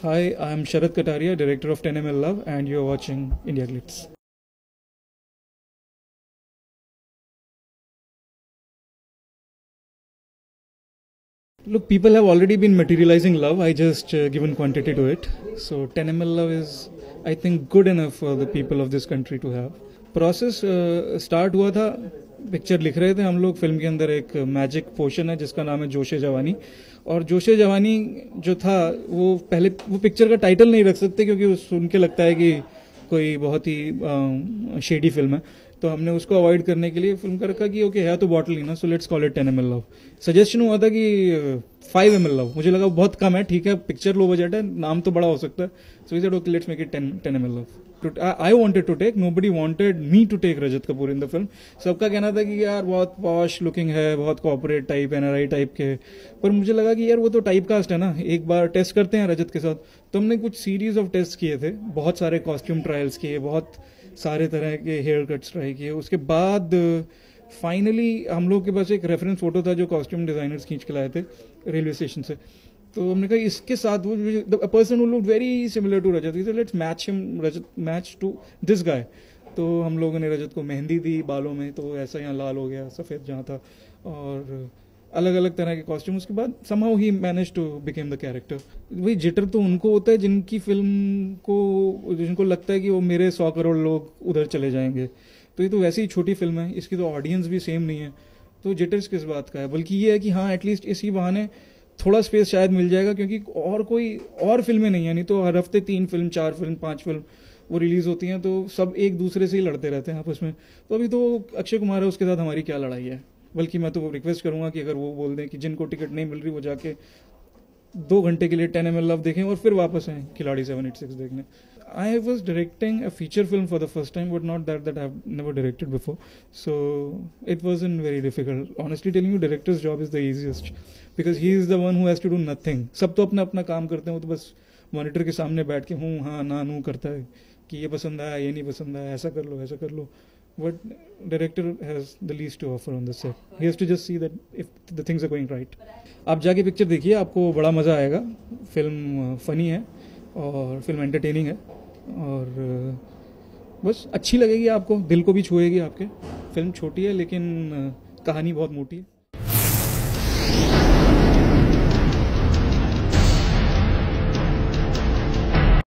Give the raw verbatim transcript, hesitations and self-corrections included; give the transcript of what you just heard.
Hi, I'm Sharad Kataria, director of ten M L Love, and you're watching India Glitz. Look, people have already been materializing love. I just uh, given quantity to it. So ten M L Love is, I think, good enough for the people of this country to have. Process start हुआ था, picture लिख रहे थे हम लोग. Film के अंदर एक मैजिक पोर्शन है जिसका नाम है जोशे जवानी. और जोशे जवानी जो था वो पहले वो पिक्चर का टाइटल नहीं रख सकते क्योंकि सुन के लगता है कि कोई बहुत ही शेडी फिल्म है. तो हमने उसको अवॉइड करने के लिए फिल्म का रखा कि ओके है तो बॉटल ही ना, so let's call it ten M L love. Suggestion हुआ था कि फाइव एम एल लव. मुझे लगा बहुत कम है, ठीक है पिक्चर लो बजट है, नाम तो बड़ा हो सकता है. So we said okay let's make it ten ten M L love. I wanted to take, nobody wanted me to take Rajat Kapoor in the film. सबका कहना था कि यार बहुत पॉश लुकिंग है, बहुत corporate type N R I type के. पर मुझे लगा कि यार वो तो टाइप कास्ट है ना, एक बार टेस्ट करते हैं रजत के साथ. तो हमने कुछ सीरीज ऑफ टेस्ट किए थे, बहुत सारे कॉस्ट्यूम ट्रायल्स किए, बहुत सारे तरह के हेयर कट्स ट्राई किए. उसके बाद फाइनली हम लोग के पास एक रेफरेंस फोटो था जो कॉस्ट्यूम डिजाइनर्स खींच के लाए थे रेलवे स्टेशन से. तो हमने कहा इसके साथ वो person who looked very similar to Rajat, let's match him Rajat match to this guy. तो हम लोगों ने रजत को मेहंदी दी बालों में, तो ऐसा यहाँ लाल हो गया, सफ़ेद जहाँ था, और अलग अलग तरह के कॉस्ट्यूम. उसके बाद समहाउ ही manage to became the character. वही जिटर तो उनको होता है जिनकी फिल्म को, जिनको लगता है कि वो मेरे सौ करोड़ लोग उधर चले जाएंगे. तो ये तो वैसे ही छोटी फिल्म है, इसकी तो ऑडियंस भी सेम नहीं है, तो जिटर्स किस बात का है. बल्कि ये है कि हाँ एटलीस्ट इसी बहाने थोड़ा स्पेस शायद मिल जाएगा, क्योंकि और कोई और फिल्में नहीं है. नहीं तो हर हफ्ते तीन फिल्म, चार फिल्म, पांच फिल्म वो रिलीज होती हैं, तो सब एक दूसरे से ही लड़ते रहते हैं आपस में. तो अभी तो अक्षय कुमार है, उसके साथ हमारी क्या लड़ाई है. बल्कि मैं तो रिक्वेस्ट करूंगा कि अगर वो बोल दें कि जिनको टिकट नहीं मिल रही वो जाके दो घंटे के लिए टेन एम एल लव देखें और फिर वापस आए खिलाड़ी सेवन एट सिक्स देखने. I was directing a feature film for the first time, but not that that I've never directed before. So it wasn't very difficult. Honestly telling you, director's job is the easiest because he is the one who has to do nothing. सब तो अपना अपना काम करते हैं, वो तो बस मॉनिटर के सामने बैठ के हूँ हाँ ना नू करता है कि ये पसंद आया, ये नहीं पसंद आया, ऐसा कर लो, ऐसा कर लो. But director has the least to offer on the set. He has to just see that if the things are going right. आप जाके पिक्चर देखिए, आपको बड़ा मज़ा आएगा. फिल्म फनी है और फिल्म एंटरटेनिंग है और बस अच्छी लगेगी आपको, दिल को भी छुएगी आपके. फिल्म छोटी है लेकिन कहानी बहुत मोटी है.